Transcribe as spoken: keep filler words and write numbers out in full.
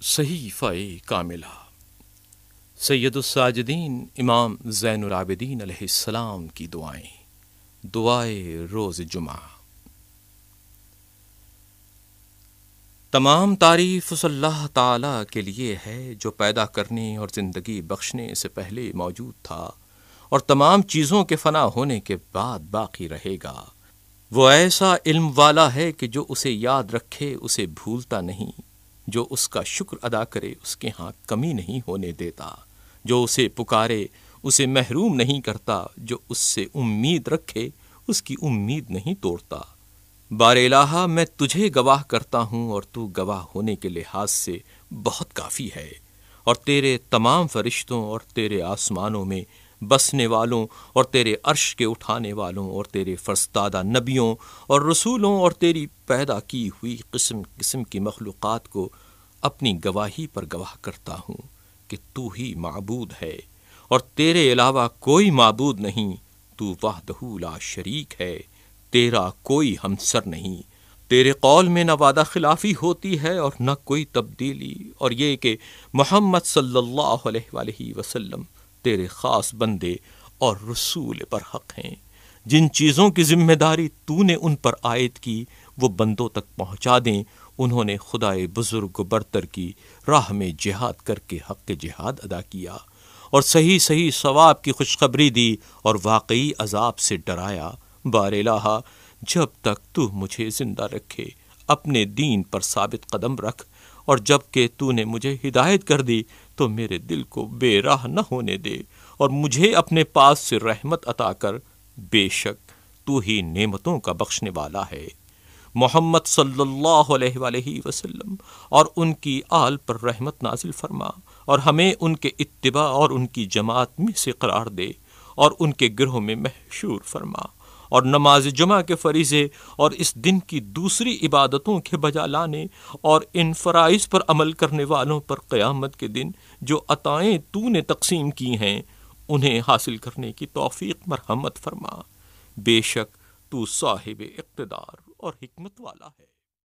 صحیفہ کاملہ سید الساجدین امام زین العابدین علیہ السلام کی دعائیں۔ دعائے روز جمعہ۔ تمام تعریف اس اللہ تعالی کے لیے ہے جو پیدا کرنے اور زندگی بخشنے سے پہلے موجود تھا اور تمام چیزوں کے فنا ہونے کے بعد باقی رہے گا۔ وہ ایسا علم والا ہے کہ جو اسے یاد رکھے اسے بھولتا نہیں، جو اس کا شکر ادا کرے اس کے ہاں کمی نہیں ہونے دیتا، جو اسے پکارے اسے محروم نہیں کرتا، جو اس سے امید رکھے اس کی امید نہیں توڑتا۔ بار الہ میں تجھے گواہ کرتا ہوں اور تو گواہ ہونے کے لحاظ سے بہت کافی ہے، اور تیرے تمام فرشتوں اور تیرے آسمانوں میں بسنے والوں اور تیرے عرش کے اٹھانے والوں اور تیرے فرستادہ نبیوں اور رسولوں اور تیری پیدا کی ہوئی قسم قسم کی مخلوقات کو اپنی گواہی پر گواہ کرتا ہوں کہ تو ہی معبود ہے اور تیرے علاوہ کوئی معبود نہیں۔ تو وحدہ لا شریک ہے، تیرا کوئی ہمسر نہیں۔ تیرے قول میں نہ وعدہ خلافی ہوتی ہے اور نہ کوئی تبدیلی، اور یہ کہ محمد صلی اللہ علیہ وآلہ وسلم تیرے خاص بندے اور رسول پر حق ہیں۔ جن چیزوں کی ذمہ داری تو نے ان پر عائد کی وہ بندوں تک پہنچا دیں۔ انہوں نے خدائے بزرگ و برتر کی راہ میں جہاد کر کے حق جہاد ادا کیا اور صحیح صحیح ثواب کی خوشخبری دی اور واقعی عذاب سے ڈرایا۔ بار الہ جب تک تو مجھے زندہ رکھے اپنے دین پر ثابت قدم رکھ، اور جب کہ تو نے مجھے ہدایت کر دی تو میرے دل کو بے راہ نہ ہونے دے اور مجھے اپنے پاس سے رحمت عطا کر، بے شک تو ہی نعمتوں کا بخشنے والا ہے۔ محمد صلی اللہ علیہ وآلہ وسلم اور ان کی آل پر رحمت نازل فرما، اور ہمیں ان کے اتباع اور ان کی جماعت میں سے قرار دے اور ان کے گروہ میں محشور فرما، اور نماز جمعہ کے فریضے اور اس دن کی دوسری عبادتوں کے بجا لانے اور ان فرائض پر عمل کرنے والوں پر قیامت کے دن جو عطائیں تو نے تقسیم کی ہیں انہیں حاصل کرنے کی توفیق مرحمت فرما۔ بے شک تو صاحب اقتدار اور حکمت والا ہے۔